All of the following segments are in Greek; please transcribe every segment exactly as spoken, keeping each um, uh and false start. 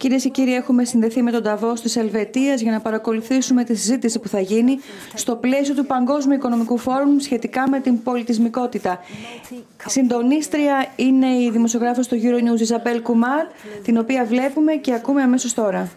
Κυρίες και κύριοι, έχουμε συνδεθεί με τον Νταβός της Ελβετίας για να παρακολουθήσουμε τη συζήτηση που θα γίνει στο πλαίσιο του Παγκόσμιου Οικονομικού Φόρουμ σχετικά με την πολιτισμικότητα. Συντονίστρια είναι η δημοσιογράφος του Euronews Ιζαμπέλ Κουμάρ, την οποία βλέπουμε και ακούμε αμέσως τώρα.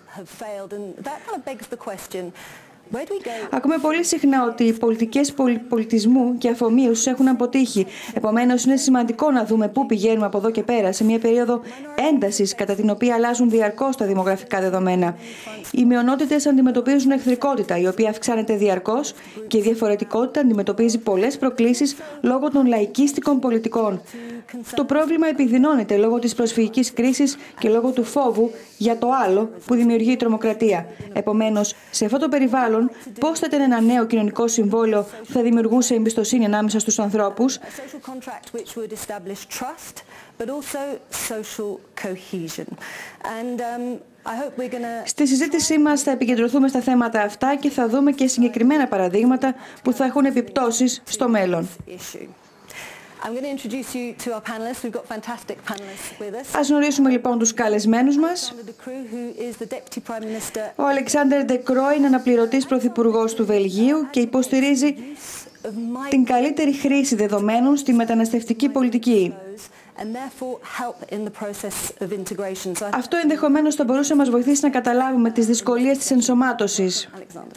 Ακούμε πολύ συχνά ότι οι πολιτικές πολιτισμού και αφομοίωσης έχουν αποτύχει. Επομένως, είναι σημαντικό να δούμε πού πηγαίνουμε από εδώ και πέρα, σε μια περίοδο έντασης κατά την οποία αλλάζουν διαρκώς τα δημογραφικά δεδομένα. Οι μειονότητες αντιμετωπίζουν εχθρικότητα, η οποία αυξάνεται διαρκώς, και η διαφορετικότητα αντιμετωπίζει πολλές προκλήσεις λόγω των λαϊκίστικων πολιτικών. Το πρόβλημα επιδεινώνεται λόγω της προσφυγικής κρίσης και λόγω του φόβου για το άλλο που δημιουργεί η τρομοκρατία. Επομένως, σε αυτό το περιβάλλον, πώς θα ήταν ένα νέο κοινωνικό συμβόλαιο που θα δημιουργούσε εμπιστοσύνη ανάμεσα στους ανθρώπους? Στη συζήτησή μας θα επικεντρωθούμε στα θέματα αυτά και θα δούμε και συγκεκριμένα παραδείγματα που θα έχουν επιπτώσεις στο μέλλον. Ας γνωρίσουμε λοιπόν τους καλεσμένους μας. Ο Αλεξάνδερ Ντε Κρό είναι αναπληρωτής πρωθυπουργός του Βελγίου και υποστηρίζει την καλύτερη χρήση δεδομένων στη μεταναστευτική πολιτική. Αυτό ενδεχομένως θα μπορούσε να μας βοηθήσει να καταλάβουμε τις δυσκολίες της ενσωμάτωσης.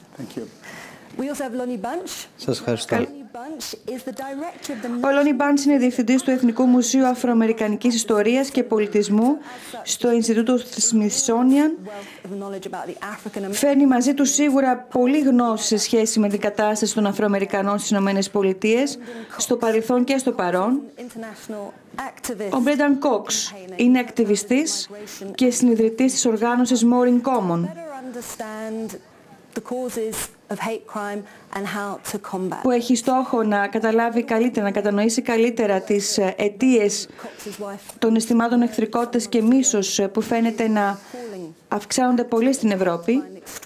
Σας ευχαριστώ. Ο Λόνι Μπάντς είναι διευθυντής του Εθνικού Μουσείου Αφροαμερικανικής Ιστορίας και Πολιτισμού στο Ινστιτούτο Smithsonian. Φέρνει μαζί του σίγουρα πολλή γνώση σε σχέση με την κατάσταση των Αφροαμερικανών στις Ηνωμένες Πολιτείες, στο παρελθόν και στο παρόν. Ο Μπρένταν Κόξ είναι ακτιβιστής και συνιδρυτής της οργάνωσης More in Common, που έχει στόχο να καταλάβει καλύτερα, να κατανοήσει καλύτερα τις αιτίες των αισθημάτων εχθρικότητας και μίσος που φαίνεται να αυξάνονται πολύ στην Ευρώπη.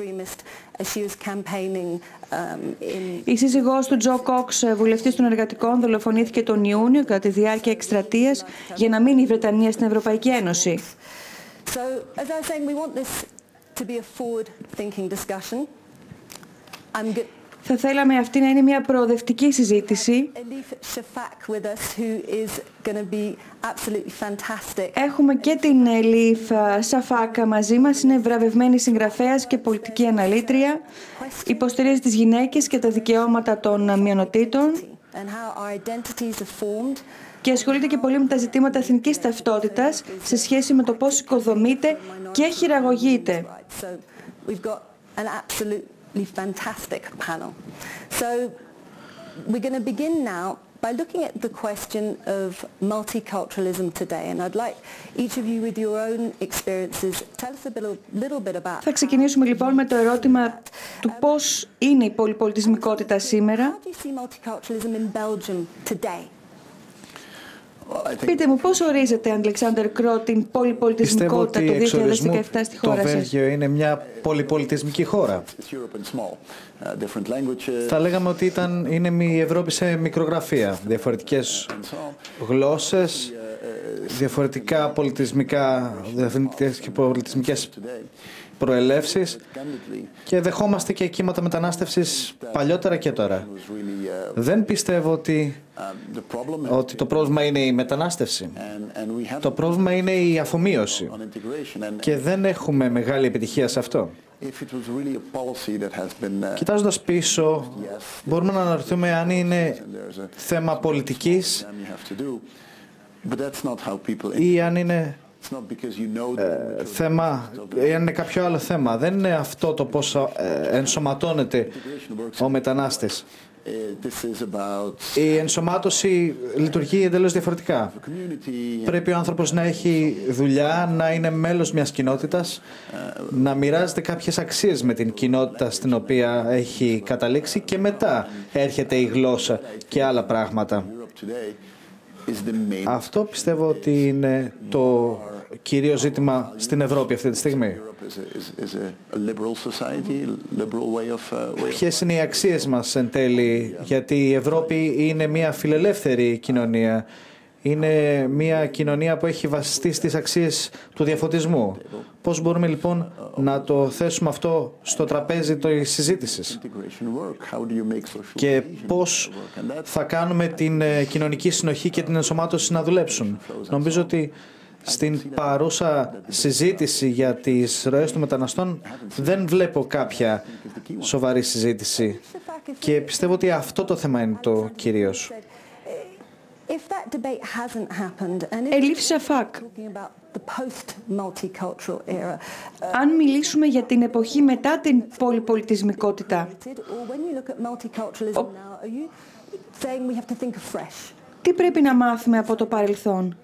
Η σύζυγός του, Τζο Κόξ, βουλευτής των εργατικών, δολοφονήθηκε τον Ιούνιο κατά τη διάρκεια εκστρατείας για να μείνει η Βρετανία στην Ευρωπαϊκή Ένωση. Θα θέλαμε αυτή να είναι μια προοδευτική συζήτηση. Έχουμε και την Ελίφ Σαφάκα μαζί μας, είναι βραβευμένη συγγραφέας και πολιτική αναλήτρια. Υποστηρίζει τις γυναίκες και τα δικαιώματα των μειονοτήτων και ασχολείται και πολύ με τα ζητήματα εθνικής ταυτότητας σε σχέση με το πώς οικοδομείται και χειραγωγείται. Fantastic panel. So we're going to begin now by looking at the question of multiculturalism today, and I'd like each of you with your own experiences tell us a little bit about. Θα ξεκινήσουμε λοιπόν με το ερώτημα του πώς είναι η πολυπολιτισμικότητα σήμερα. How do you see multiculturalism in Belgium today? Πείτε μου, πώς ορίζετε, Αλεξάνδερ Κρό, την πολυπολιτισμικότητα το δύο χιλιάδες δεκαεπτά στη χώρα σας? Το Βέλγιο είναι μια πολυπολιτισμική χώρα. Θα λέγαμε ότι ήταν, είναι η Ευρώπη σε μικρογραφία. Διαφορετικές γλώσσες, διαφορετικά πολιτισμικά, διαφορετικές και πολιτισμικές προελεύσεις, και δεχόμαστε και κύματα μετανάστευσης παλιότερα και τώρα. Δεν πιστεύω ότι, ότι το πρόβλημα είναι η μετανάστευση. Το πρόβλημα είναι η αφομοίωση και δεν έχουμε μεγάλη επιτυχία σε αυτό. Κοιτάζοντας πίσω, μπορούμε να αναρωτηθούμε αν είναι θέμα πολιτικής ή αν είναι Ε, θέμα, ή αν είναι κάποιο άλλο θέμα. Δεν είναι αυτό το πώς ε, ενσωματώνεται ο μετανάστης. Η ενσωμάτωση λειτουργεί εντελώς διαφορετικά. Πρέπει ο άνθρωπος να έχει δουλειά, να είναι μέλος μιας κοινότητας, να μοιράζεται κάποιες αξίες με την κοινότητα στην οποία έχει καταλήξει, και μετά έρχεται η γλώσσα και άλλα πράγματα. Αυτό πιστεύω ότι είναι το κύριο ζήτημα στην Ευρώπη αυτή τη στιγμή. Ποιες είναι οι αξίες μας εν τέλει? Γιατί η Ευρώπη είναι μια φιλελεύθερη κοινωνία. είναι μια κοινωνία που έχει βασιστεί στις αξίες του διαφωτισμού. Πώς μπορούμε λοιπόν να το θέσουμε αυτό στο τραπέζι της συζήτησης και πώς θα κάνουμε την κοινωνική συνοχή και την ενσωμάτωση να δουλέψουν. Νομίζω ότι στην παρούσα συζήτηση για τις ροές των μεταναστών δεν βλέπω κάποια σοβαρή συζήτηση και πιστεύω ότι αυτό το θέμα είναι το κυρίως. Ελίφ Σαφάκ, αν μιλήσουμε για την εποχή μετά την πολυπολιτισμικότητα, τι πρέπει να μάθουμε από το παρελθόν?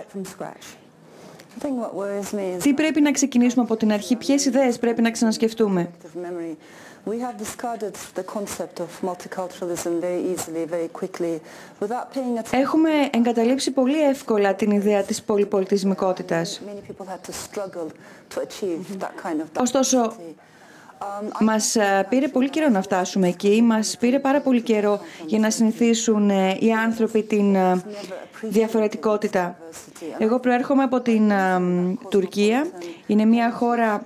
Τι πρέπει να ξεκινήσουμε από την αρχή? Ποιες ιδέες πρέπει να ξανασκεφτούμε? Έχουμε εγκαταλείψει πολύ εύκολα την ιδέα της πολυπολιτισμικότητας. Ωστόσο, μας πήρε πολύ καιρό να φτάσουμε εκεί, μας πήρε πάρα πολύ καιρό για να συνηθίσουν οι άνθρωποι την διαφορετικότητα. Εγώ προέρχομαι από την Τουρκία, είναι μια χώρα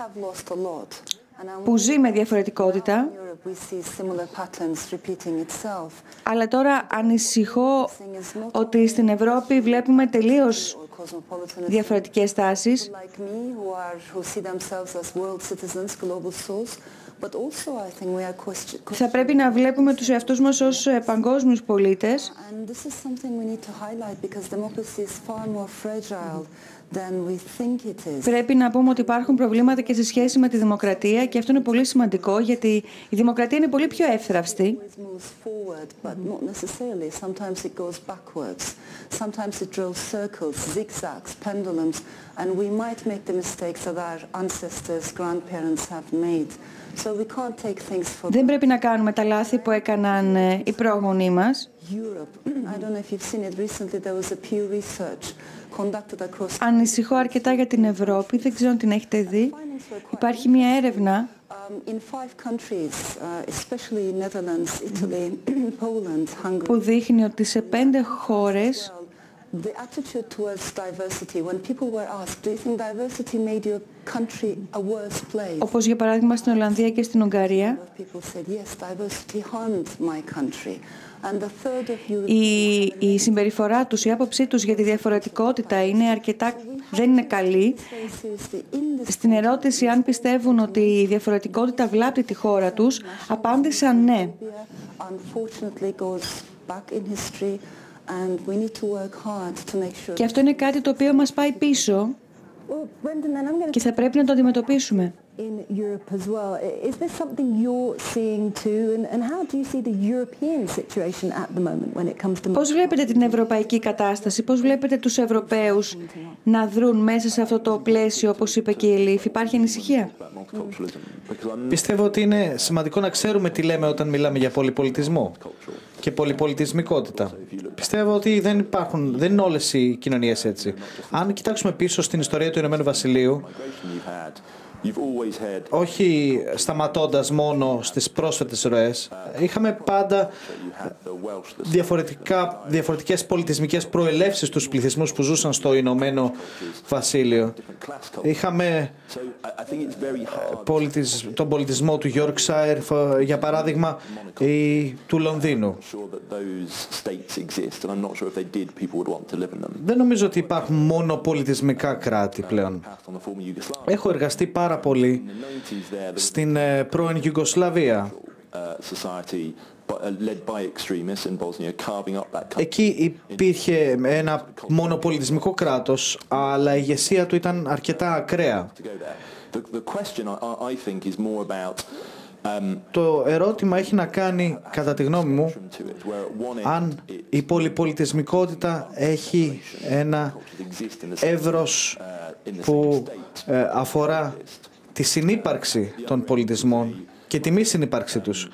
που ζει με διαφορετικότητα, αλλά τώρα ανησυχώ ότι στην Ευρώπη βλέπουμε τελείως διαφορετικές τάσεις. Θα πρέπει να βλέπουμε τους εαυτούς μας ως παγκόσμιους πολίτες. Πρέπει να πούμε ότι υπάρχουν προβλήματα και σε σχέση με τη δημοκρατία και αυτό είναι πολύ σημαντικό γιατί η δημοκρατία είναι πολύ πιο εύθραυστη. Δεν πρέπει να κάνουμε τα λάθη που έκαναν οι πρόγονοί μας. Ανησυχώ αρκετά για την Ευρώπη, δεν ξέρω αν την έχετε δει. Υπάρχει μια έρευνα που δείχνει ότι σε πέντε χώρες όπως για παράδειγμα στην Ολλανδία και στην Ουγγαρία, η, η συμπεριφορά τους, η άποψή τους για τη διαφορετικότητα είναι αρκετά, δεν είναι καλή. Στην ερώτηση αν πιστεύουν ότι η διαφορετικότητα βλάπτει τη χώρα τους, απάντησαν ναι. Και αυτό είναι κάτι το οποίο μας πάει πίσω και θα πρέπει να το αντιμετωπίσουμε. Πώς βλέπετε την ευρωπαϊκή κατάσταση, πώς βλέπετε τους Ευρωπαίους να δρουν μέσα σε αυτό το πλαίσιο, όπως είπε και η Ελίφ? Υπάρχει ανησυχία? Πιστεύω ότι είναι σημαντικό να ξέρουμε τι λέμε όταν μιλάμε για πολυπολιτισμό και πολυπολιτισμικότητα. Πιστεύω ότι δεν υπάρχουν, δεν είναι όλες οι κοινωνίες έτσι. Αν κοιτάξουμε πίσω στην ιστορία του Ηνωμένου Βασιλείου, όχι σταματώντας μόνο στις πρόσφατες ροές, είχαμε πάντα διαφορετικά, διαφορετικές πολιτισμικές προελεύσεις στους πληθυσμούς που ζούσαν στο Ηνωμένο Βασίλειο. Είχαμε πολιτισ... τον πολιτισμό του Yorkshire, για παράδειγμα, ή του Λονδίνου. Δεν νομίζω ότι υπάρχουν μόνο πολιτισμικά κράτη πλέον. Έχω εργαστεί πάρα πολύ στην πρώην Ιουγκοσλαβία. Εκεί υπήρχε ένα μονοπολιτισμικό κράτος, αλλά η ηγεσία του ήταν αρκετά ακραία. Το ερώτημα έχει να κάνει, κατά τη γνώμη μου, αν η πολυπολιτισμικότητα έχει ένα εύρος που ε, αφορά τη συνύπαρξη των πολιτισμών και τη μη συνύπαρξη τους.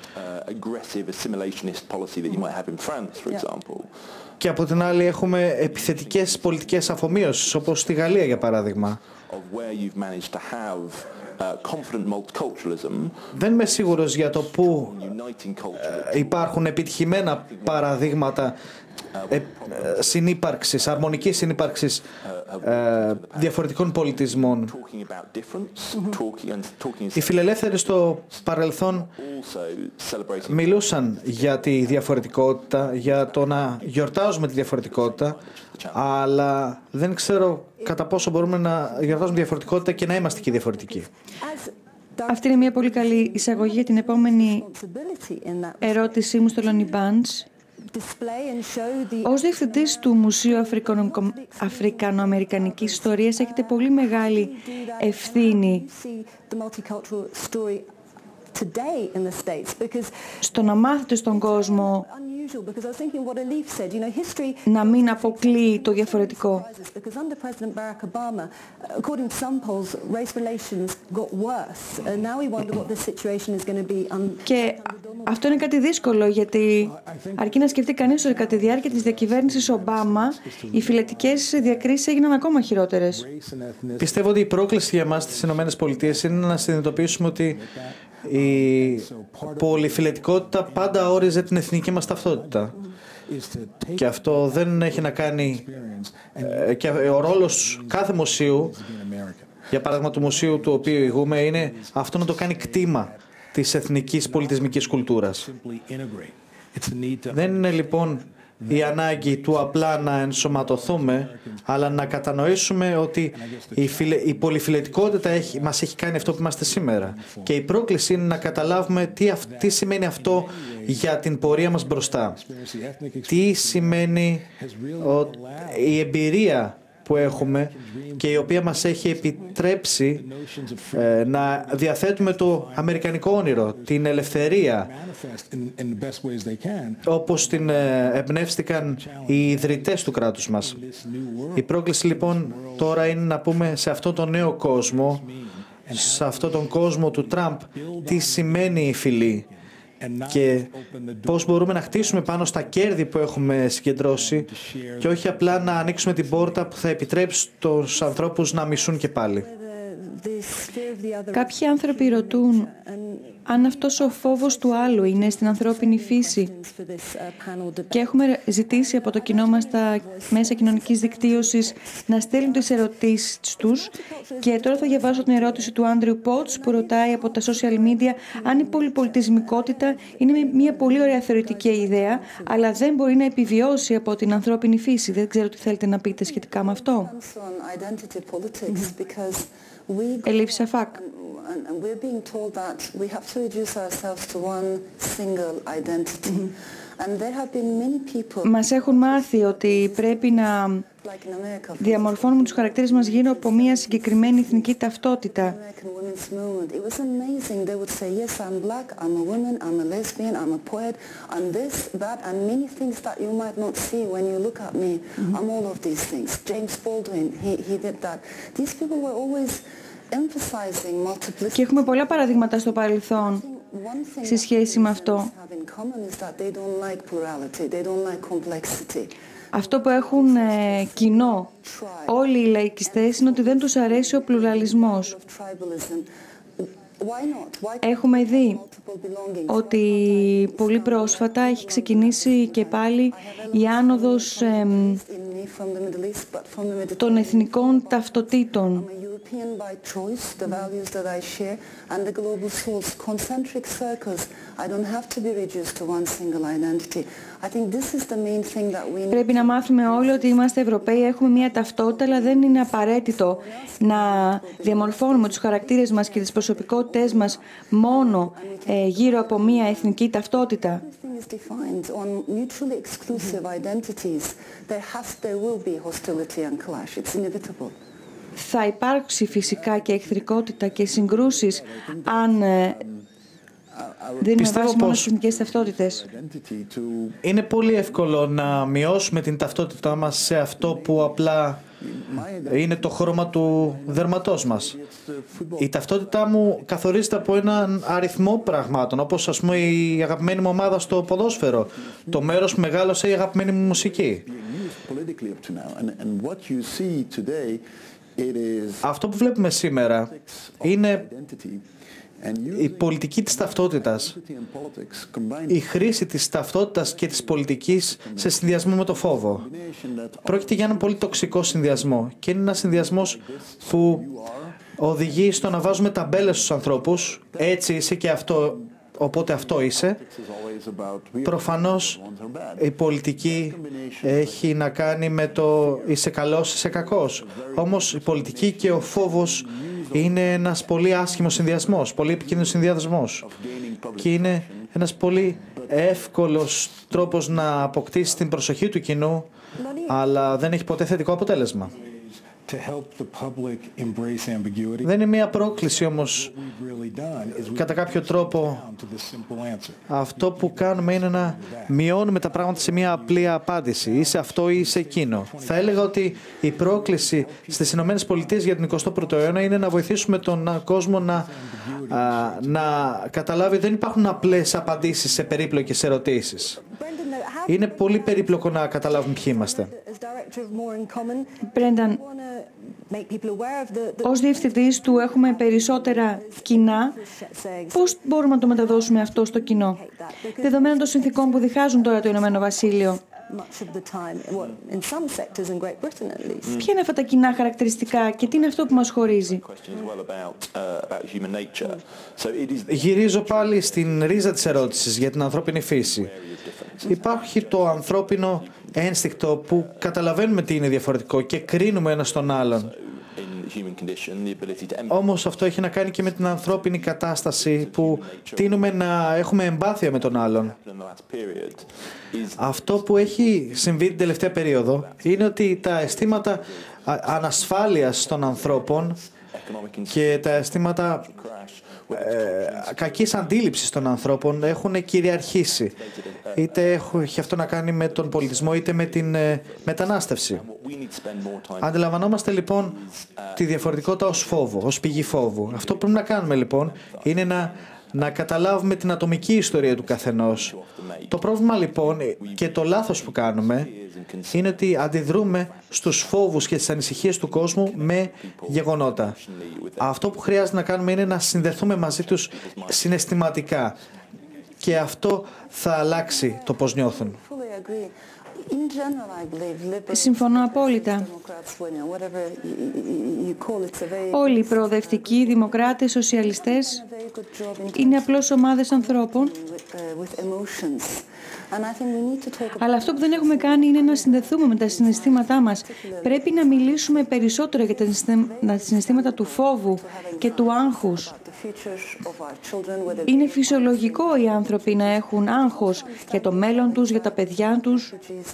Και από την άλλη έχουμε επιθετικές πολιτικές αφομοίωσεις, όπως στη Γαλλία για παράδειγμα, Δεν είμαι σίγουρος για το πού υπάρχουν επιτυχημένα παραδείγματα ε, συνύπαρξης, αρμονικής συνύπαρξης ε, διαφορετικών πολιτισμών. Οι φιλελεύθεροι στο παρελθόν μιλούσαν για τη διαφορετικότητα, για το να γιορτάζουμε τη διαφορετικότητα, αλλά δεν ξέρω κατά πόσο μπορούμε να γιορτάζουμε διαφορετικότητα και να είμαστε και διαφορετικοί. Αυτή είναι μια πολύ καλή εισαγωγή για την επόμενη ερώτησή μου στο Lonnie Bunch. Ως διευθυντής του Μουσείου Αφρικανοαμερικανικής Ιστορίας έχετε πολύ μεγάλη ευθύνη στο να μάθετε στον κόσμο να μην αποκλείει το διαφορετικό. Και αυτό είναι κάτι δύσκολο, γιατί αρκεί να σκεφτεί κανείς ότι κατά τη διάρκεια της διακυβέρνησης Ομπάμα οι φυλετικές διακρίσεις έγιναν ακόμα χειρότερες. Πιστεύω ότι η πρόκληση για εμάς στις ΗΠΑ είναι να συνειδητοποιήσουμε ότι η πολυφυλετικότητα πάντα όριζε την εθνική μας ταυτότητα. Και αυτό δεν έχει να κάνει... Και ο ρόλος κάθε μουσείου, για παράδειγμα του μουσείου του οποίου ηγούμε, είναι αυτό να το κάνει κτήμα της εθνικής πολιτισμικής κουλτούρας. Δεν είναι λοιπόν η ανάγκη του απλά να ενσωματωθούμε, αλλά να κατανοήσουμε ότι η, φιλε... η πολυφιλετικότητα έχει... μας έχει κάνει αυτό που είμαστε σήμερα. Και η πρόκληση είναι να καταλάβουμε τι, αυ... τι σημαίνει αυτό για την πορεία μας μπροστά. Τι σημαίνει ο... η εμπειρία που έχουμε και η οποία μας έχει επιτρέψει ε, να διαθέτουμε το αμερικανικό όνειρο, την ελευθερία, όπως την ε, εμπνεύστηκαν οι ιδρυτές του κράτους μας. Η πρόκληση λοιπόν τώρα είναι να πούμε σε αυτόν τον νέο κόσμο, σε αυτόν τον κόσμο του Τραμπ, τι σημαίνει η φυλή και πώς μπορούμε να χτίσουμε πάνω στα κέρδη που έχουμε συγκεντρώσει και όχι απλά να ανοίξουμε την πόρτα που θα επιτρέψει τους ανθρώπους να μισούν και πάλι. Κάποιοι άνθρωποι ρωτούν αν αυτός ο φόβος του άλλου είναι στην ανθρώπινη φύση, και έχουμε ζητήσει από το κοινό μας τα μέσα κοινωνικής δικτύωσης να στέλνουν τις ερωτήσεις τους, και τώρα θα διαβάσω την ερώτηση του Άντριου Πότς που ρωτάει από τα social media αν η πολυπολιτισμικότητα είναι μια πολύ ωραία θεωρητική ιδέα, αλλά δεν μπορεί να επιβιώσει από την ανθρώπινη φύση. Δεν ξέρω τι θέλετε να πείτε σχετικά με αυτό. Ελίφ Σαφάκ. We're being told that we have to reduce ourselves to one single identity. And there have been many people. Μας έχουν μάθει ότι πρέπει να διαμορφώνουμε τους χαρακτήρες μας γύρω από μια συγκεκριμένη εθνική ταυτότητα. It was amazing. They would say, yes, I'm black, I'm a woman, I'm a lesbian, I'm a poet, I'm this, that, and many things that you might not see when you look at me. Mm-hmm. I'm all of these things. James Baldwin, he, he did that. These people were always emphasizing multiplicity. Και έχουμε πολλά παραδείγματα στο παρελθόν σε σχέση με αυτό. Αυτό που έχουν ε, κοινό όλοι οι λαϊκιστές είναι ότι δεν τους αρέσει ο πλουραλισμός. Έχουμε δει ότι πολύ πρόσφατα έχει ξεκινήσει και πάλι η άνοδος ε, των εθνικών ταυτοτήτων. By choice, the values that I share, and the global soul's concentric circles. I don't have to be reduced to one single identity. I think this is the main thing that we need. Πρέπει να μάθουμε όλοι ότι είμαστε Ευρωπαίοι, έχουμε μια ταυτότητα, αλλά δεν είναι απαραίτητο να διαμορφώνουμε τους χαρακτήρες μας και τις προσωπικότητές μας μόνο ε, γύρω από μια εθνική ταυτότητα. Θα υπάρξει φυσικά και εχθρικότητα και συγκρούσεις αν ε, δίνουμε βάση μόνο στις εθνικές ταυτότητες. Είναι πολύ εύκολο να μειώσουμε την ταυτότητά μας σε αυτό που απλά είναι το χρώμα του δέρματός μας. Η ταυτότητά μου καθορίζεται από έναν αριθμό πραγμάτων, όπως ας πούμε η αγαπημένη μου ομάδα στο ποδόσφαιρο, το μέρος που μεγάλωσε η αγαπημένη μου μουσική. Αυτό που βλέπουμε σήμερα είναι η πολιτική της ταυτότητας, η χρήση της ταυτότητας και της πολιτικής σε συνδυασμό με το φόβο. Πρόκειται για έναν πολύ τοξικό συνδυασμό και είναι ένας συνδυασμός που οδηγεί στο να βάζουμε ταμπέλες στους ανθρώπους, έτσι είσαι και αυτό, οπότε αυτό είσαι. Προφανώς η πολιτική έχει να κάνει με το είσαι καλός, είσαι κακός. Όμως η πολιτική και ο φόβος είναι ένας πολύ άσχημος συνδυασμός, πολύ επικίνδυνος συνδυασμός. Και είναι ένας πολύ εύκολος τρόπος να αποκτήσει την προσοχή του κοινού, αλλά δεν έχει ποτέ θετικό αποτέλεσμα. Δεν είναι μια πρόκληση όμως, κατά κάποιο τρόπο, αυτό που κάνουμε είναι να μειώνουμε τα πράγματα σε μια απλή απάντηση. Είσαι αυτό ή είσαι εκείνο. Θα έλεγα ότι η πρόκληση στις Ηνωμένες Πολιτείες για τον εικοστό πρώτο αιώνα είναι να βοηθήσουμε τον κόσμο να, α, να καταλάβει ότι δεν υπάρχουν απλές απαντήσεις σε περίπλοκες ερωτήσεις. Είναι πολύ περίπλοκο να καταλάβουμε ποιοι είμαστε. Μπρένταν, ως διευθυντής του έχουμε περισσότερα κοινά. Πώς μπορούμε να το μεταδώσουμε αυτό στο κοινό, δεδομένων των συνθήκων που διχάζουν τώρα το Ηνωμένο Βασίλειο? Ποια είναι αυτά τα κοινά χαρακτηριστικά και τι είναι αυτό που μας χωρίζει? Γυρίζω πάλι στην ρίζα της ερώτησης για την ανθρώπινη φύση. Υπάρχει το ανθρώπινο ένστικτο που καταλαβαίνουμε τι είναι διαφορετικό και κρίνουμε ένας τον άλλον. Όμως αυτό έχει να κάνει και με την ανθρώπινη κατάσταση που τείνουμε να έχουμε εμπάθεια με τον άλλον. Αυτό που έχει συμβεί την τελευταία περίοδο είναι ότι τα αισθήματα ανασφάλειας των ανθρώπων και τα αισθήματα ε, κακής αντίληψης των ανθρώπων έχουν κυριαρχήσει. Είτε έχει αυτό να κάνει με τον πολιτισμό είτε με την ε, μετανάστευση. Αντιλαμβανόμαστε λοιπόν τη διαφορετικότητα ως φόβο, ως πηγή φόβου. Αυτό που πρέπει να κάνουμε λοιπόν είναι να, να καταλάβουμε την ατομική ιστορία του καθενός. Το πρόβλημα λοιπόν και το λάθος που κάνουμε είναι ότι αντιδρούμε στους φόβους και τις ανησυχίες του κόσμου με γεγονότα. Αυτό που χρειάζεται να κάνουμε είναι να συνδεθούμε μαζί τους συναισθηματικά και αυτό θα αλλάξει το πώς νιώθουν. Συμφωνώ απόλυτα. Όλοι οι προοδευτικοί, δημοκράτες, σοσιαλιστές είναι απλώς ομάδες ανθρώπων. Αλλά αυτό που δεν έχουμε κάνει είναι να συνδεθούμε με τα συναισθήματά μας. Πρέπει να μιλήσουμε περισσότερο για τα συναισθήματα του φόβου και του άγχους. Είναι φυσιολογικό οι άνθρωποι να έχουν άγχος για το μέλλον τους, για τα παιδιά τους.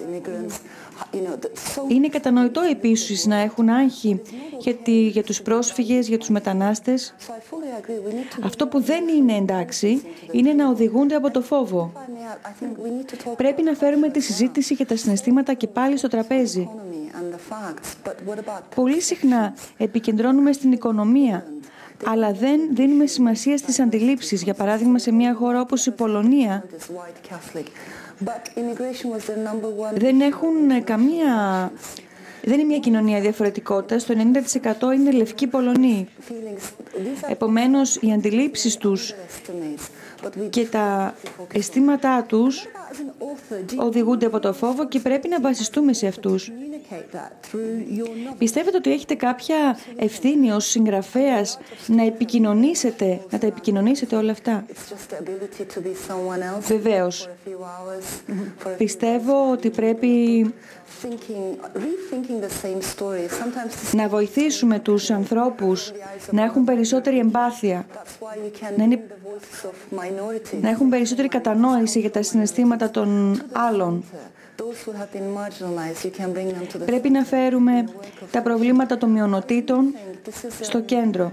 Είναι κατανοητό επίσης να έχουν άγχη για, τη, για τους πρόσφυγες, για τους μετανάστες. Αυτό που δεν είναι εντάξει είναι να οδηγούνται από το φόβο. Πρέπει να φέρουμε τη συζήτηση για τα συναισθήματα και πάλι στο τραπέζι. Πολύ συχνά επικεντρώνουμε στην οικονομία, αλλά δεν δίνουμε σημασία στις αντιλήψεις. Για παράδειγμα, σε μια χώρα όπως η Πολωνία, δεν έχουν καμία... Δεν είναι μια κοινωνία διαφορετικότητας, το ενενήντα τοις εκατό είναι λευκοί Πολωνοί. Επομένως, οι αντιλήψεις τους και τα αισθήματά τους οδηγούνται από το φόβο και πρέπει να βασιστούμε σε αυτούς. Πιστεύετε ότι έχετε κάποια ευθύνη ως συγγραφέας να επικοινωνήσετε, να τα επικοινωνήσετε όλα αυτά? Βεβαίως. Πιστεύω ότι πρέπει να βοηθήσουμε τους ανθρώπους να έχουν περισσότερη εμπάθεια, να, είναι, να έχουν περισσότερη κατανόηση για τα συναισθήματα των άλλων. Πρέπει να φέρουμε τα προβλήματα των μειονοτήτων στο κέντρο.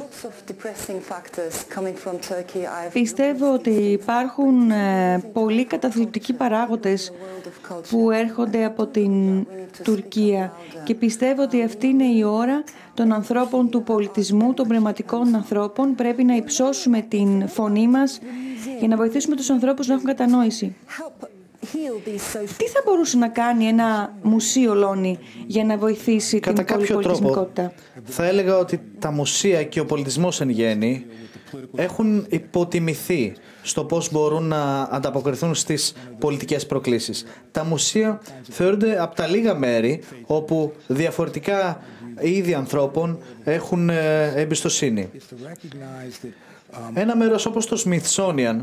Πιστεύω ότι υπάρχουν ε, πολλοί καταθλιπτικοί παράγοντες που έρχονται από την Τουρκία και πιστεύω ότι αυτή είναι η ώρα των ανθρώπων του πολιτισμού, των πνευματικών ανθρώπων. Πρέπει να υψώσουμε την φωνή μας για να βοηθήσουμε τους ανθρώπους να έχουν κατανόηση. Τι θα μπορούσε να κάνει ένα μουσείο, Λόνι, για να βοηθήσει Κατά την πολυπολιτισμικότητα? Τρόπο, θα έλεγα ότι τα μουσεία και ο πολιτισμός εν γέννη έχουν υποτιμηθεί στο πώς μπορούν να ανταποκριθούν στις πολιτικές προκλήσεις. Τα μουσεία θεωρούνται από τα λίγα μέρη όπου διαφορετικά είδη ανθρώπων έχουν εμπιστοσύνη. Ένα μέρος όπως το Smithsonian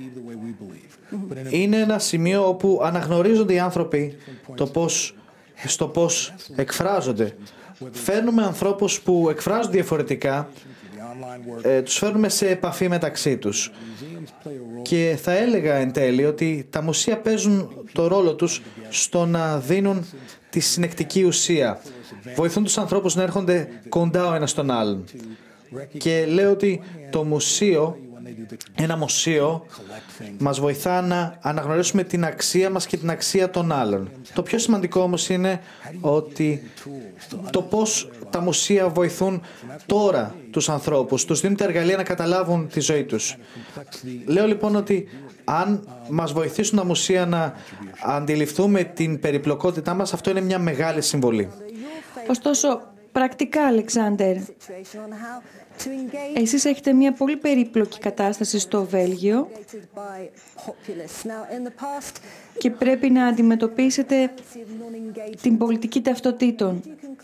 είναι ένα σημείο όπου αναγνωρίζονται οι άνθρωποι το πώς, στο πώς εκφράζονται. Φέρνουμε ανθρώπους που εκφράζονται διαφορετικά, ε, τους φέρνουμε σε επαφή μεταξύ τους. Και θα έλεγα εν τέλει ότι τα μουσεία παίζουν το ρόλο τους στο να δίνουν τη συνεκτική ουσία. Βοηθούν τους ανθρώπους να έρχονται κοντά ο ένας στον άλλον. Και λέω ότι το μουσείο, ένα μουσείο μας βοηθά να αναγνωρίσουμε την αξία μας και την αξία των άλλων. Το πιο σημαντικό όμως είναι ότι το πώς τα μουσεία βοηθούν τώρα τους ανθρώπους, τους δίνουν τα εργαλεία να καταλάβουν τη ζωή τους. Λέω λοιπόν ότι αν μας βοηθήσουν τα μουσεία να αντιληφθούμε την περιπλοκότητά μας, αυτό είναι μια μεγάλη συμβολή. Ωστόσο, πρακτικά, Αλεξάνδερ, εσείς έχετε μια πολύ περίπλοκη κατάσταση στο Βέλγιο και πρέπει να αντιμετωπίσετε την πολιτική ταυτοτήτων.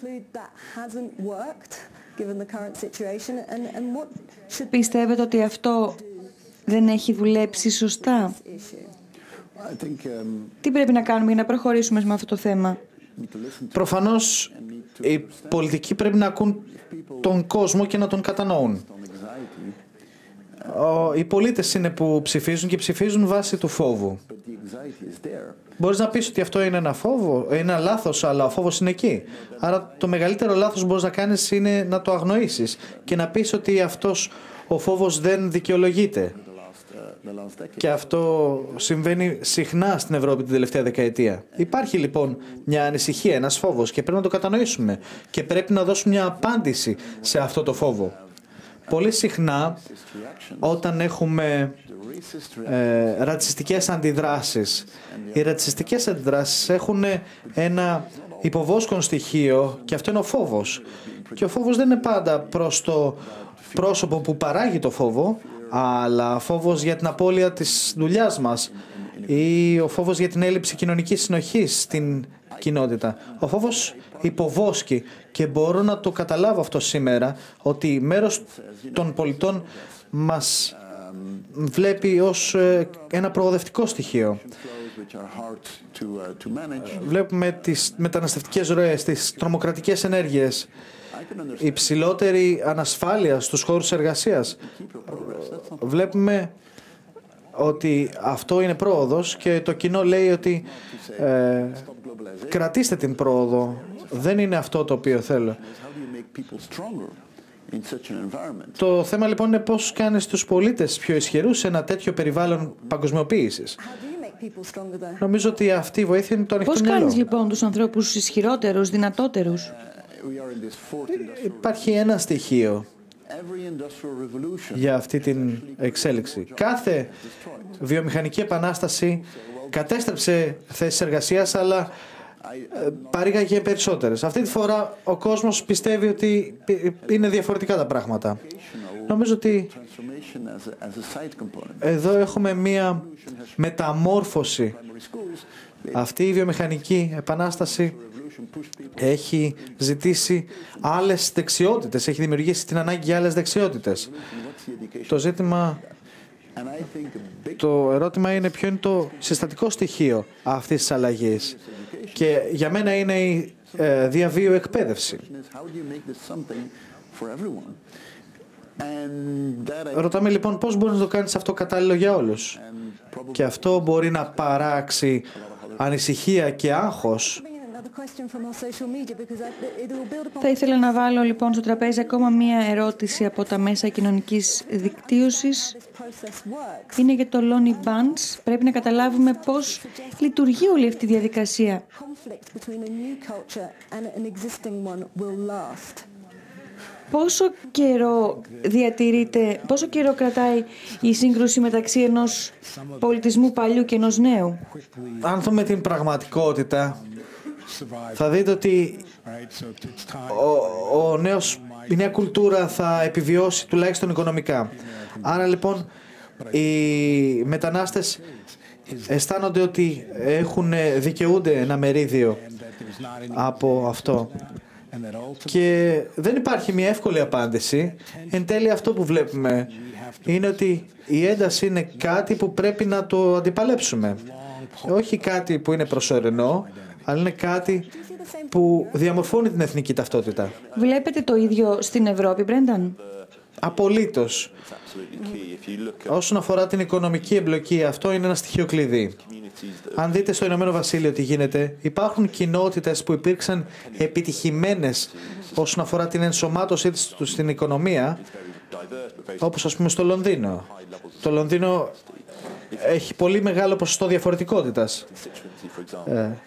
Πιστεύετε ότι αυτό δεν έχει δουλέψει σωστά? Τι πρέπει να κάνουμε για να προχωρήσουμε με αυτό το θέμα? Προφανώς οι πολιτικοί πρέπει να ακούν τον κόσμο και να τον κατανοούν. Οι πολίτες είναι που ψηφίζουν και ψηφίζουν βάσει του φόβου. Μπορείς να πεις ότι αυτό είναι ένα φόβο, είναι ένα λάθος, αλλά ο φόβος είναι εκεί. Άρα το μεγαλύτερο λάθος που μπορείς να κάνεις είναι να το αγνοήσεις και να πεις ότι αυτός ο φόβος δεν δικαιολογείται. Και αυτό συμβαίνει συχνά στην Ευρώπη την τελευταία δεκαετία. Υπάρχει λοιπόν μια ανησυχία, ένας φόβος και πρέπει να το κατανοήσουμε και πρέπει να δώσουμε μια απάντηση σε αυτό το φόβο. Πολύ συχνά όταν έχουμε ε, ρατσιστικές αντιδράσεις, οι ρατσιστικές αντιδράσεις έχουν ένα υποβόσκον στοιχείο και αυτό είναι ο φόβος. Και ο φόβος δεν είναι πάντα προς το πρόσωπο που παράγει το φόβο, αλλά φόβος για την απώλεια της δουλειάς μας ή ο φόβος για την έλλειψη κοινωνικής συνοχής στην κοινότητα. Ο φόβος υποβόσκει και μπορώ να το καταλάβω αυτό σήμερα, ότι μέρος των πολιτών μας βλέπει ως ένα προοδευτικό στοιχείο. Βλέπουμε τις μεταναστευτικές ροές, τις τρομοκρατικές ενέργειες, υψηλότερη ανασφάλεια στους χώρους εργασίας. Βλέπουμε ότι αυτό είναι πρόοδος και το κοινό λέει ότι ε, κρατήστε την πρόοδο. Δεν είναι αυτό το οποίο θέλω. Το θέμα λοιπόν είναι πώς κάνεις τους πολίτες πιο ισχυρούς σε ένα τέτοιο περιβάλλον παγκοσμιοποίησης. Νομίζω ότι αυτή η βοήθεια είναι το ανοιχτό μυαλό. Πώς κάνεις λοιπόν τους ανθρώπους ισχυρότερους, δυνατότερους? Υπάρχει ένα στοιχείο για αυτή την εξέλιξη. Κάθε βιομηχανική επανάσταση κατέστρεψε θέσεις εργασίας, αλλά παρήγαγε περισσότερες. Αυτή τη φορά ο κόσμος πιστεύει ότι είναι διαφορετικά τα πράγματα. Νομίζω ότι εδώ έχουμε μία μεταμόρφωση. Αυτή η βιομηχανική επανάσταση έχει ζητήσει άλλες δεξιότητες, έχει δημιουργήσει την ανάγκη για άλλες δεξιότητες. Το ζήτημα, το ερώτημα είναι ποιο είναι το συστατικό στοιχείο αυτής της αλλαγής. Και για μένα είναι η ε, διαβίου εκπαίδευση. Ρωτάμε λοιπόν πώς μπορείς να το κάνεις αυτό κατάλληλο για όλους. Και αυτό μπορεί να παράξει ανησυχία και άγχος. Θα ήθελα να βάλω λοιπόν στο τραπέζι ακόμα μία ερώτηση από τα μέσα κοινωνικής δικτύωσης. Είναι για το Lonnie Bunch. Πρέπει να καταλάβουμε πώς λειτουργεί όλη αυτή η διαδικασία. Πόσο καιρό διατηρείται, πόσο καιρό κρατάει η σύγκρουση μεταξύ ενός πολιτισμού παλιού και ενός νέου? Αν δούμε την πραγματικότητα, θα δείτε ότι ο, ο νέος, η νέα κουλτούρα θα επιβιώσει τουλάχιστον οικονομικά. Άρα λοιπόν οι μετανάστες αισθάνονται ότι έχουν, δικαιούνται ένα μερίδιο από αυτό. Και δεν υπάρχει μια εύκολη απάντηση. Εν τέλει αυτό που βλέπουμε είναι ότι η ένταση είναι κάτι που πρέπει να το αντιπαλέψουμε. Όχι κάτι που είναι προσωρινό, αλλά είναι κάτι που διαμορφώνει την εθνική ταυτότητα. Βλέπετε το ίδιο στην Ευρώπη, Μπρένταν? Απολύτως. Όσον αφορά την οικονομική εμπλοκή, αυτό είναι ένα στοιχείο κλειδί. Αν δείτε στο Ηνωμένο Βασίλειο τι γίνεται, υπάρχουν κοινότητες που υπήρξαν επιτυχημένες όσον αφορά την ενσωμάτωσή τους στην οικονομία, όπως ας πούμε στο Λονδίνο. Το Λονδίνο έχει πολύ μεγάλο ποσοστό διαφορετικότητας. Ε, ε,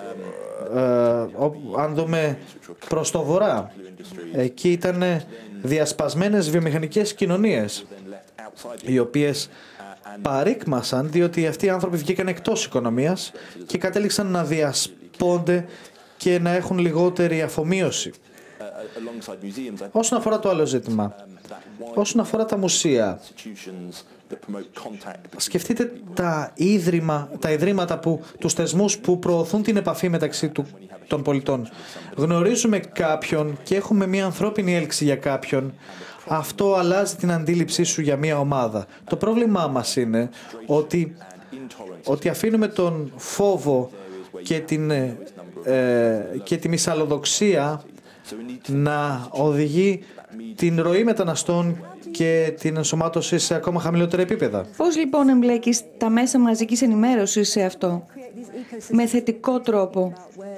αν δούμε προς το βορρά, εκεί ήταν διασπασμένες βιομηχανικές κοινωνίες, οι οποίες παρήκμασαν διότι αυτοί οι άνθρωποι βγήκαν εκτός οικονομίας και κατέληξαν να διασπώνται και να έχουν λιγότερη αφομοίωση. Όσον αφορά το άλλο ζήτημα, όσον αφορά τα μουσεία, σκεφτείτε τα, ίδρυμα, τα ιδρύματα, που, τους θεσμούς που προωθούν την επαφή μεταξύ του, των πολιτών. Γνωρίζουμε κάποιον και έχουμε μια ανθρώπινη έλξη για κάποιον. Αυτό αλλάζει την αντίληψή σου για μια ομάδα. Το πρόβλημά μας είναι ότι, ότι αφήνουμε τον φόβο και, την, ε, και τη μυσαλλοδοξία να οδηγεί την ροή μεταναστών και την ενσωμάτωση σε ακόμα χαμηλότερα επίπεδα. Πώς λοιπόν εμπλέκεις τα μέσα μαζικής ενημέρωσης σε αυτό, με θετικό τρόπο?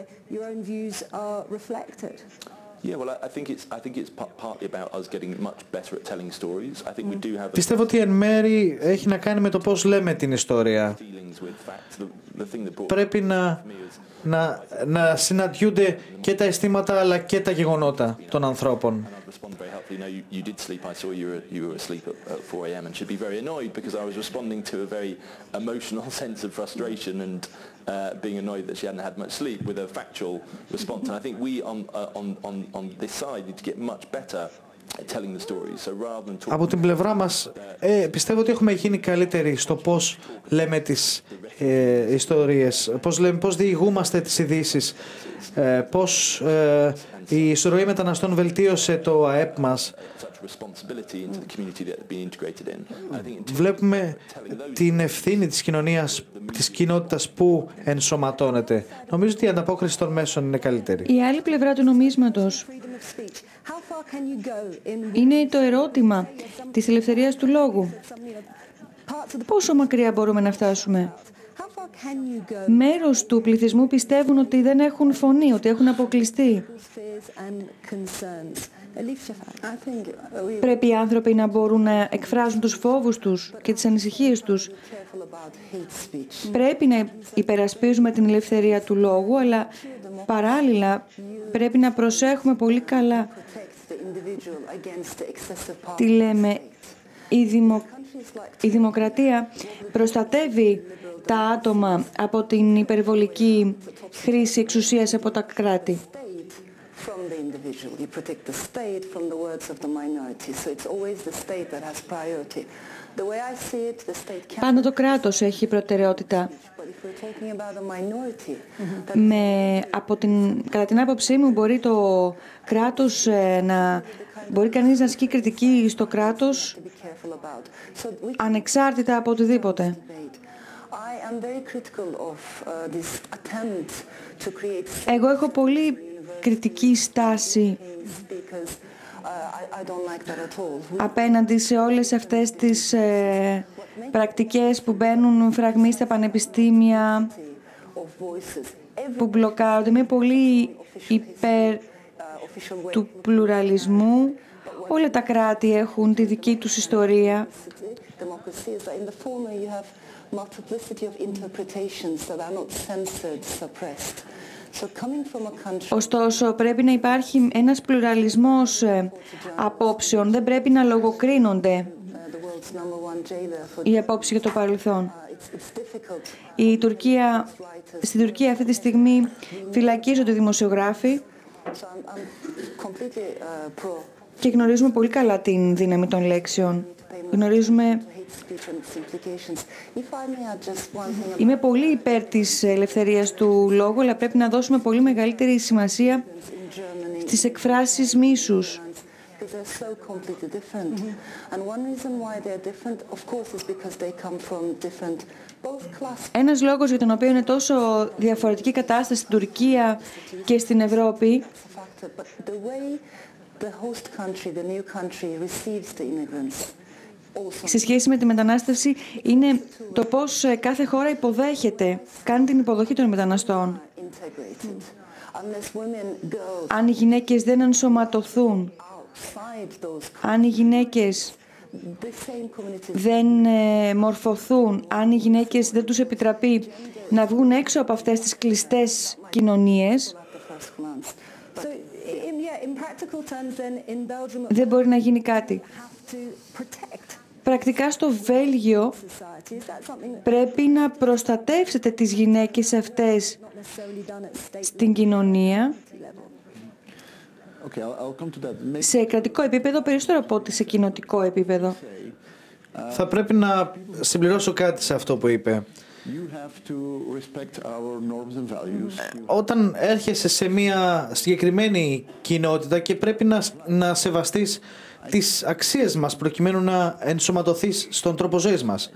Πιστεύω ότι εν μέρη έχει να κάνει με το πώς λέμε την ιστορία. Πρέπει να, να, να συναντιούνται και τα αισθήματα αλλά και τα γεγονότα των ανθρώπων. You did sleep. I saw you were, you were asleep at, at four a m and should be very annoyed because I was responding to a very emotional sense of frustration and uh, being annoyed that she hadn't had much sleep with a factual response. And I think we on, uh, on, on, on this side need to get much better at telling the stories. So rather than talking... Από την πλευρά μας, ε, πιστεύω ότι έχουμε γίνει καλύτεροι στο πώς λέμε τις ε, ιστορίες, πώς, λέμε, πώς διηγούμαστε τις ειδήσεις, ε, πώς ε, η εισρωή μεταναστών βελτίωσε το ΑΕΠ μας. Βλέπουμε την ευθύνη της κοινωνίας, της κοινότητας που ενσωματώνεται. Νομίζω ότι η ανταπόκριση των μέσων είναι καλύτερη. Η άλλη πλευρά του νομίσματος είναι το ερώτημα της ελευθερίας του λόγου. Πόσο μακριά μπορούμε να φτάσουμε? Μέρος του πληθυσμού πιστεύουν ότι δεν έχουν φωνή, ότι έχουν αποκλειστεί. Πρέπει οι άνθρωποι να μπορούν να εκφράζουν τους φόβους τους και τις ανησυχίες τους. Πρέπει να υπερασπίζουμε την ελευθερία του λόγου, αλλά παράλληλα πρέπει να προσέχουμε πολύ καλά τι λέμε. Η, δημο... η δημοκρατία προστατεύει τα άτομα από την υπερβολική χρήση εξουσίας από τα κράτη. Πάντα το κράτος έχει προτεραιότητα. Με, από την, κατά την άποψή μου μπορεί το κράτος ε, να... Μπορεί κανείς να ασκεί κριτική στο κράτος ανεξάρτητα από οτιδήποτε. Εγώ έχω πολύ κριτική στάση απέναντι σε όλες αυτές τις ε, πρακτικές που μπαίνουν φραγμοί στα πανεπιστήμια, που μπλοκάρονται. Είμαι πολύ υπέρ του πλουραλισμού. Όλα τα κράτη έχουν τη δική τους ιστορία. Ωστόσο, πρέπει να υπάρχει ένας πλουραλισμός απόψεων, δεν πρέπει να λογοκρίνονται οι απόψεις για το παρελθόν. Η Τουρκία, στην Τουρκία αυτή τη στιγμή φυλακίζονται δημοσιογράφοι και γνωρίζουμε πολύ καλά την δύναμη των λέξεων. Γνωρίζουμε... Είμαι πολύ υπέρ της ελευθερίας του λόγου, αλλά πρέπει να δώσουμε πολύ μεγαλύτερη σημασία στις εκφράσεις μίσους. Ένας λόγος για τον οποίο είναι τόσο διαφορετική κατάσταση στην Τουρκία και στην Ευρώπη σε σχέση με τη μετανάστευση είναι το πώς κάθε χώρα υποδέχεται, κάνει την υποδοχή των μεταναστών. Αν οι γυναίκες δεν ενσωματωθούν, αν οι γυναίκες δεν ε, μορφωθούν, αν οι γυναίκες δεν τους επιτραπεί να βγουν έξω από αυτές τις κλειστές κοινωνίες, δεν μπορεί να γίνει κάτι. Πρακτικά στο Βέλγιο πρέπει να προστατεύσετε τις γυναίκες αυτές στην κοινωνία σε κρατικό επίπεδο περισσότερο από ότι σε κοινοτικό επίπεδο. Θα πρέπει να συμπληρώσω κάτι σε αυτό που είπε. Όταν έρχεσαι σε μια συγκεκριμένη κοινότητα και πρέπει να, να σεβαστείς τις αξίες μας προκειμένου να ενσωματωθείς στον τρόπο ζωής μας.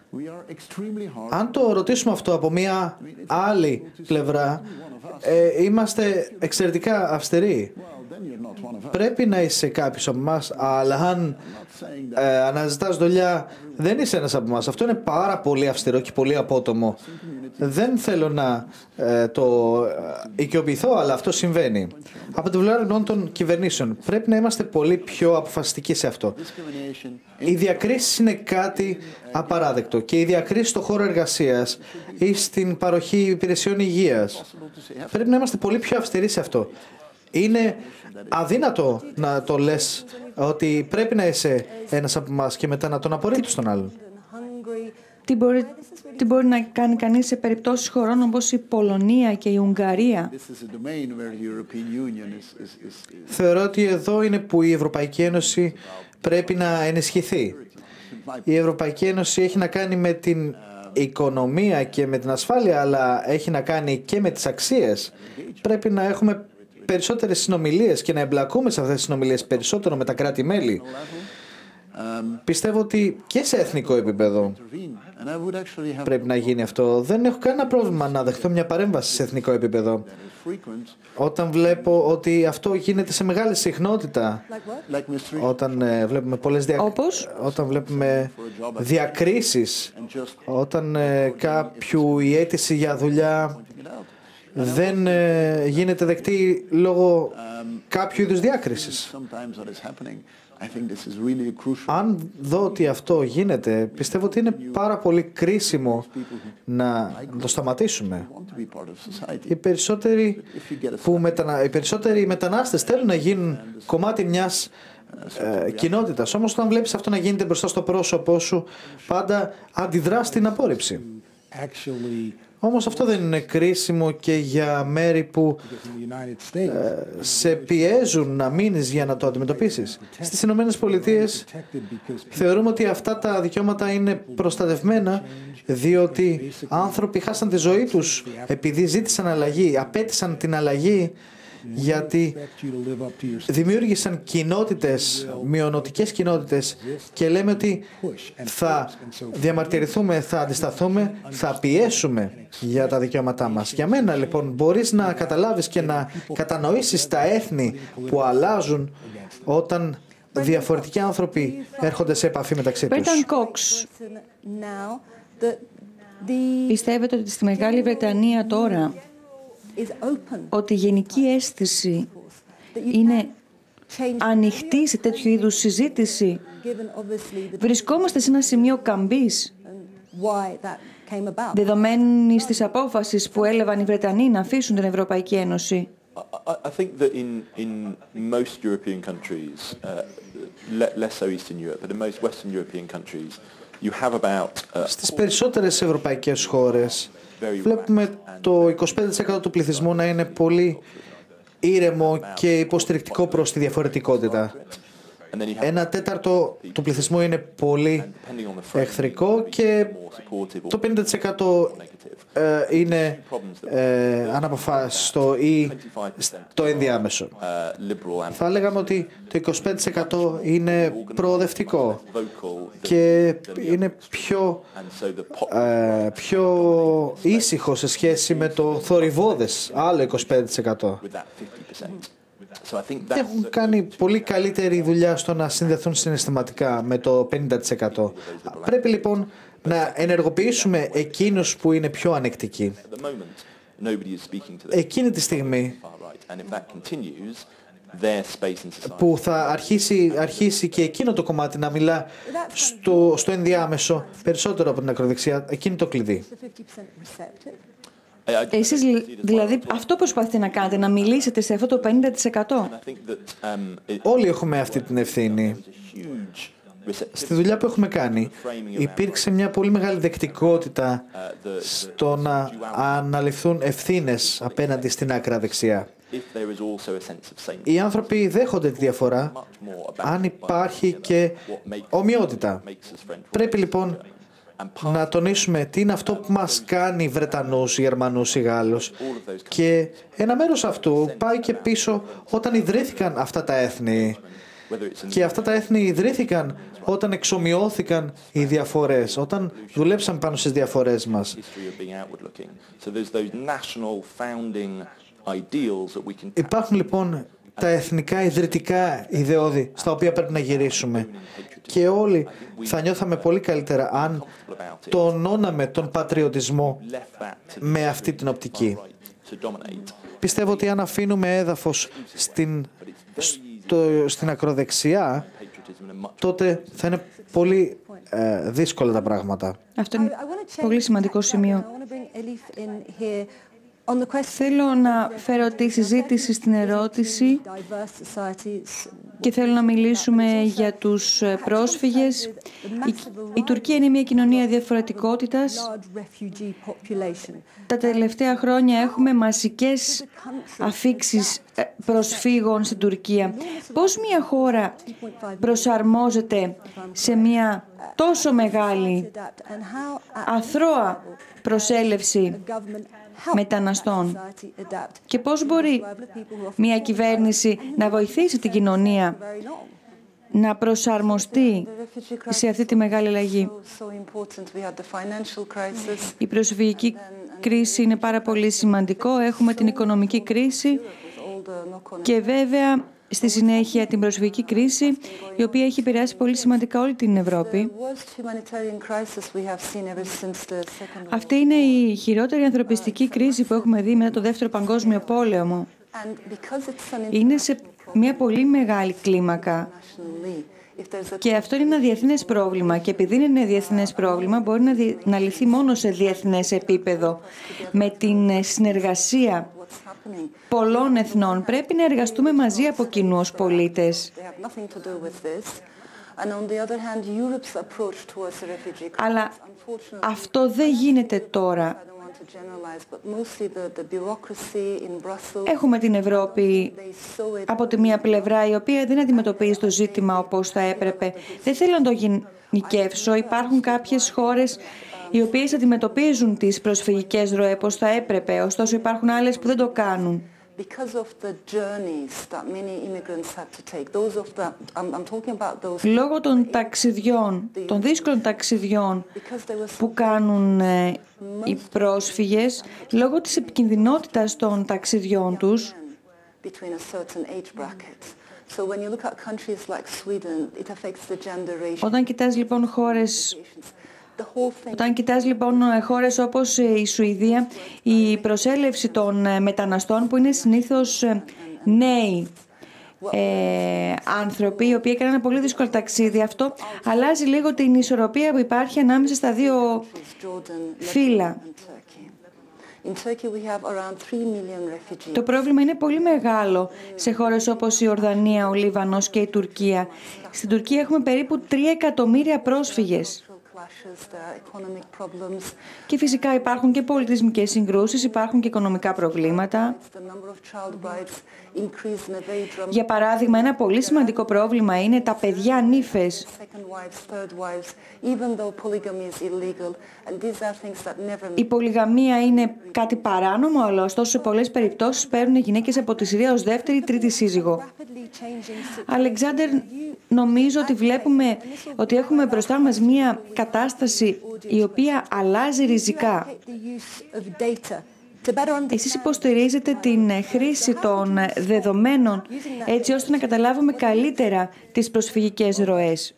Αν το ρωτήσουμε αυτό από μια άλλη πλευρά, ε, είμαστε εξαιρετικά αυστηροί. Πρέπει να είσαι κάποιος από εμάς, αλλά αν ε, αναζητάς δουλειά, δεν είσαι ένας από εμάς. Αυτό είναι πάρα πολύ αυστηρό και πολύ απότομο. Δεν θέλω να ε, το οικειοποιηθώ, αλλά αυτό συμβαίνει. Από την πλευρά λοιπόν των κυβερνήσεων, πρέπει να είμαστε πολύ πιο αποφασιστικοί σε αυτό. Οι διακρίσεις είναι κάτι απαράδεκτο και οι διακρίσεις στον χώρο εργασίας ή στην παροχή υπηρεσιών υγείας. Πρέπει να είμαστε πολύ πιο αυστηροί σε αυτό. Είναι αδύνατο να το λες ότι πρέπει να είσαι ένας από εμάς και μετά να τον απορρίπτεις τον άλλον. Τι μπορεί, τι μπορεί να κάνει κανείς σε περιπτώσεις χωρών όπως η Πολωνία και η Ουγγαρία? Θεωρώ ότι εδώ είναι που η Ευρωπαϊκή Ένωση πρέπει να ενισχυθεί. Η Ευρωπαϊκή Ένωση έχει να κάνει με την οικονομία και με την ασφάλεια, αλλά έχει να κάνει και με τις αξίες. Πρέπει να έχουμε περισσότερες συνομιλίες και να εμπλακούμε σε αυτές τις συνομιλίες περισσότερο με τα κράτη-μέλη. Πιστεύω ότι και σε εθνικό επίπεδο πρέπει να γίνει αυτό. Δεν έχω κανένα πρόβλημα να δεχτώ μια παρέμβαση σε εθνικό επίπεδο. Όταν βλέπω ότι αυτό γίνεται σε μεγάλη συχνότητα, όταν ε, βλέπουμε πολλές δια... όταν βλέπουμε διακρίσεις, όταν ε, κάποιου η αίτηση για δουλειά δεν ε, γίνεται δεκτή λόγω κάποιου είδους διάκρισης. Αν δω ότι αυτό γίνεται, πιστεύω ότι είναι πάρα πολύ κρίσιμο να το σταματήσουμε. Οι περισσότεροι, που μετανα... Οι περισσότεροι μετανάστες θέλουν να γίνουν κομμάτι μιας ε, κοινότητας. Όμως όταν βλέπεις αυτό να γίνεται μπροστά στο πρόσωπό σου, πάντα αντιδράς στην απόρριψη. Όμως αυτό δεν είναι κρίσιμο και για μέρη που ε, σε πιέζουν να μείνεις για να το αντιμετωπίσεις. Στις Ηνωμένες Πολιτείες θεωρούμε ότι αυτά τα δικαιώματα είναι προστατευμένα, διότι άνθρωποι χάσαν τη ζωή τους επειδή ζήτησαν αλλαγή, απέτησαν την αλλαγή, γιατί δημιούργησαν κοινότητες, μειονοτικές κοινότητες, και λέμε ότι θα διαμαρτυρηθούμε, θα αντισταθούμε, θα πιέσουμε για τα δικαιώματά μας. Για μένα λοιπόν μπορείς να καταλάβεις και να κατανοήσεις τα έθνη που αλλάζουν όταν διαφορετικοί άνθρωποι έρχονται σε επαφή μεταξύ τους. Μπέρταν Κόξ, πιστεύετε ότι στη Μεγάλη Βρετανία τώρα ότι η γενική αίσθηση είναι ανοιχτή σε τέτοιου είδους συζήτηση? Βρισκόμαστε σε ένα σημείο καμπής δεδομένης της απόφασης που έλαβαν οι Βρετανοί να αφήσουν την Ευρωπαϊκή Ένωση? I think that in in most European countries, uh, less so Eastern Europe, but in most Western European countries, you have about. Uh, Στις περισσότερες ευρωπαϊκές χώρες βλέπουμε το είκοσι πέντε τοις εκατό του πληθυσμού να είναι πολύ ήρεμο και υποστηρικτικό προς τη διαφορετικότητα. Ένα τέταρτο του πληθυσμού είναι πολύ εχθρικό και το πενήντα τοις εκατό είναι ε, αναποφάσιστο ή στο ενδιάμεσο. Θα λέγαμε ότι το είκοσι πέντε τοις εκατό είναι προοδευτικό και είναι πιο, ε, πιο ήσυχο σε σχέση με το θορυβώδες άλλο είκοσι πέντε τοις εκατό. Έχουν κάνει πολύ καλύτερη δουλειά στο να συνδεθούν συναισθηματικά με το πενήντα τοις εκατό. Πρέπει λοιπόν να ενεργοποιήσουμε εκείνους που είναι πιο ανεκτικοί. Εκείνη τη στιγμή που θα αρχίσει, αρχίσει και εκείνο το κομμάτι να μιλά στο, στο ενδιάμεσο περισσότερο από την ακροδεξιά, εκείνη το κλειδί. Εσείς δηλαδή αυτό προσπαθείτε να κάνετε, να μιλήσετε σε αυτό το πενήντα τοις εκατό. Όλοι έχουμε αυτή την ευθύνη. Στη δουλειά που έχουμε κάνει υπήρξε μια πολύ μεγάλη δεκτικότητα στο να αναλυφθούν ευθύνες απέναντι στην άκρα δεξιά. Οι άνθρωποι δέχονται τη διαφορά αν υπάρχει και ομοιότητα. Πρέπει λοιπόν να τονίσουμε τι είναι αυτό που μας κάνει Βρετανούς, Γερμανούς ή Γάλλους, και ένα μέρος αυτού πάει και πίσω όταν ιδρύθηκαν αυτά τα έθνη, και αυτά τα έθνη ιδρύθηκαν όταν εξομοιώθηκαν οι διαφορές, όταν δουλέψαν πάνω στις διαφορές μας. Υπάρχουν λοιπόν τα εθνικά ιδρυτικά ιδεώδη στα οποία πρέπει να γυρίσουμε, και όλοι θα νιώθαμε πολύ καλύτερα αν τονώναμε τον πατριωτισμό με αυτή την οπτική. Πιστεύω ότι αν αφήνουμε έδαφος στην, στο, στην ακροδεξιά, τότε θα είναι πολύ ε, δύσκολα τα πράγματα. Αυτό είναι πολύ σημαντικό σημείο. Θέλω να φέρω τη συζήτηση στην ερώτηση και θέλω να μιλήσουμε για τους πρόσφυγες. Η, η Τουρκία είναι μια κοινωνία διαφορετικότητας. Τα τελευταία χρόνια έχουμε μαζικές αφίξεις προσφύγων στην Τουρκία. Πώς μια χώρα προσαρμόζεται σε μια τόσο μεγάλη αθρώα προσέλευση μεταναστών, και πώς μπορεί μια κυβέρνηση να βοηθήσει την κοινωνία να προσαρμοστεί σε αυτή τη μεγάλη αλλαγή? Η προσφυγική κρίση είναι πάρα πολύ σημαντικό. Έχουμε την οικονομική κρίση και βέβαια στη συνέχεια την προσφυγική κρίση, η οποία έχει επηρεάσει πολύ σημαντικά όλη την Ευρώπη. Αυτή είναι η χειρότερη ανθρωπιστική κρίση που έχουμε δει μετά το Δεύτερο Παγκόσμιο Πόλεμο. Είναι σε μια πολύ μεγάλη κλίμακα. Και αυτό είναι ένα διεθνές πρόβλημα, και επειδή είναι ένα διεθνές πρόβλημα μπορεί να, δι... να λυθεί μόνο σε διεθνές επίπεδο. Με την συνεργασία πολλών εθνών πρέπει να εργαστούμε μαζί από κοινού ως πολίτες. Αλλά αυτό δεν γίνεται τώρα. Έχουμε την Ευρώπη από τη μία πλευρά, η οποία δεν αντιμετωπίζει το ζήτημα όπως θα έπρεπε. Δεν θέλω να το γενικεύσω. Υπάρχουν κάποιες χώρες οι οποίες αντιμετωπίζουν τις προσφυγικές ροές όπως θα έπρεπε, ωστόσο υπάρχουν άλλες που δεν το κάνουν. Λόγω των ταξιδιών, των δύσκολων ταξιδιών που κάνουν ε, οι πρόσφυγες, λόγω της επικινδυνότητας των ταξιδιών τους, όταν κοιτάς λοιπόν χώρες Όταν κοιτάς λοιπόν χώρες όπως η Σουηδία, η προσέλευση των μεταναστών που είναι συνήθως νέοι, ε, άνθρωποι οι οποίοι έκαναν ένα πολύ δύσκολο ταξίδι. Αυτό αλλάζει λίγο την ισορροπία που υπάρχει ανάμεσα στα δύο φύλλα. Το πρόβλημα είναι πολύ μεγάλο σε χώρες όπως η Ορδανία, ο Λίβανος και η Τουρκία. Στην Τουρκία έχουμε περίπου τρία εκατομμύρια πρόσφυγες. Και φυσικά υπάρχουν και πολιτισμικές συγκρούσεις, υπάρχουν και οικονομικά προβλήματα. Για παράδειγμα, ένα πολύ σημαντικό πρόβλημα είναι τα παιδιά νύφες. Η πολυγαμία είναι κάτι παράνομο, αλλά ωστόσο σε πολλές περιπτώσεις παίρνουν οι γυναίκες από τη Συρία ως δεύτερη ή τρίτη σύζυγο. Αλεξάνδερ, νομίζω ότι βλέπουμε ότι έχουμε μπροστά μας μία κατάσταση η οποία αλλάζει ριζικά. Εσείς υποστηρίζετε την χρήση των δεδομένων έτσι ώστε να καταλάβουμε καλύτερα τις προσφυγικές ροές.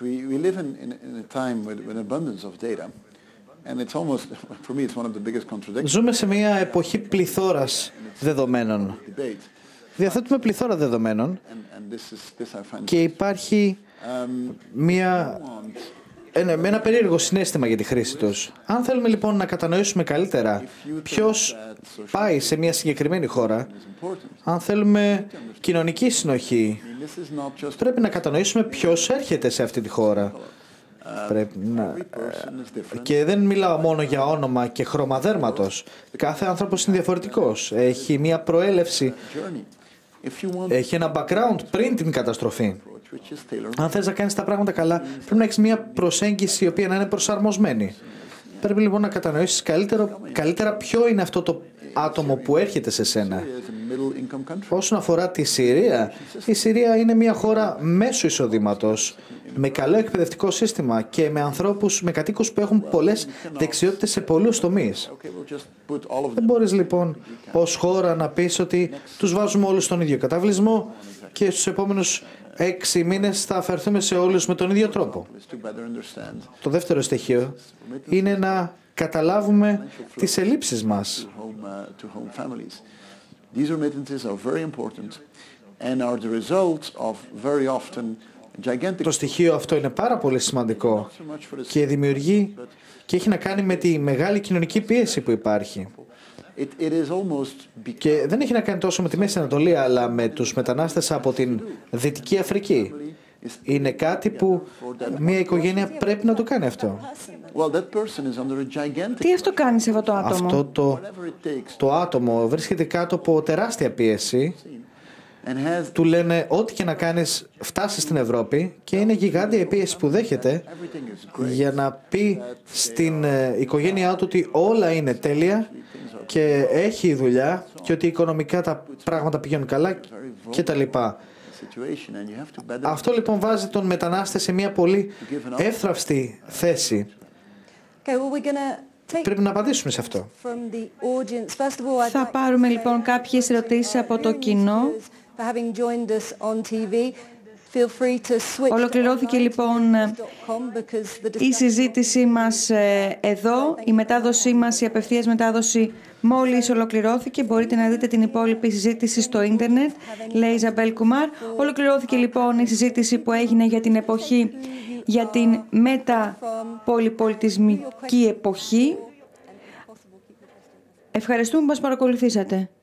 Ζούμε σε μια εποχή πληθώρας δεδομένων. Διαθέτουμε πληθώρα δεδομένων και υπάρχει μια... Ένα, με ένα περίεργο συναίσθημα για τη χρήση τους. Αν θέλουμε λοιπόν να κατανοήσουμε καλύτερα ποιος πάει σε μια συγκεκριμένη χώρα, αν θέλουμε κοινωνική συνοχή, πρέπει να κατανοήσουμε ποιος έρχεται σε αυτή τη χώρα. Πρέπει να... Και δεν μιλάω μόνο για όνομα και χρώμα δέρματος. Κάθε άνθρωπος είναι διαφορετικός. Έχει μια προέλευση, έχει ένα background πριν την καταστροφή. Αν θες να κάνεις τα πράγματα καλά, πρέπει να έχεις μια προσέγγιση η οποία να είναι προσαρμοσμένη. Πρέπει λοιπόν να κατανοήσεις καλύτερο, καλύτερα ποιο είναι αυτό το άτομο που έρχεται σε σένα. Όσον αφορά τη Συρία, η Συρία είναι μια χώρα μέσου εισοδήματος, με καλό εκπαιδευτικό σύστημα και με ανθρώπους, με κατοίκους που έχουν πολλές δεξιότητες σε πολλούς τομείς. Δεν μπορείς λοιπόν ως χώρα να πεις ότι τους βάζουμε όλους στον ίδιο καταβλισμό και στους επόμενους έξι μήνες θα αφαιρθούμε σε όλους με τον ίδιο τρόπο. Το δεύτερο στοιχείο είναι να καταλάβουμε τις ελλείψεις μας. Το στοιχείο αυτό είναι πάρα πολύ σημαντικό και δημιουργεί και έχει να κάνει με τη μεγάλη κοινωνική πίεση που υπάρχει. Και δεν έχει να κάνει τόσο με τη Μέση Ανατολή, αλλά με τους μετανάστες από την Δυτική Αφρική. Είναι κάτι που μια οικογένεια πρέπει να το κάνει αυτό. Τι αυτό κάνει σε αυτό το άτομο? Αυτό το, το άτομο βρίσκεται κάτω από τεράστια πίεση. Του λένε ό,τι και να κάνεις φτάσεις στην Ευρώπη και είναι γιγάντια η πίεση που δέχεται για να πει στην οικογένειά του ότι όλα είναι τέλεια και έχει δουλειά και ότι οικονομικά τα πράγματα πηγαίνουν καλά και τα λοιπά. Αυτό λοιπόν βάζει τον μετανάστε σε μια πολύ εύθραυστη θέση. Πρέπει να απαντήσουμε σε αυτό. Θα πάρουμε λοιπόν κάποιες ερωτήσεις από το κοινό. Ολοκληρώθηκε λοιπόν η συζήτησή μας εδώ. Η μετάδοσή μας, η απευθείας μετάδοση μόλις ολοκληρώθηκε. Μπορείτε να δείτε την υπόλοιπη συζήτηση στο ίντερνετ, λέει η Ιζαμπέλ Κουμάρ. Ολοκληρώθηκε λοιπόν η συζήτηση που έγινε για την εποχή, για την μεταπολυπολιτισμική εποχή. Ευχαριστούμε που μας παρακολουθήσατε.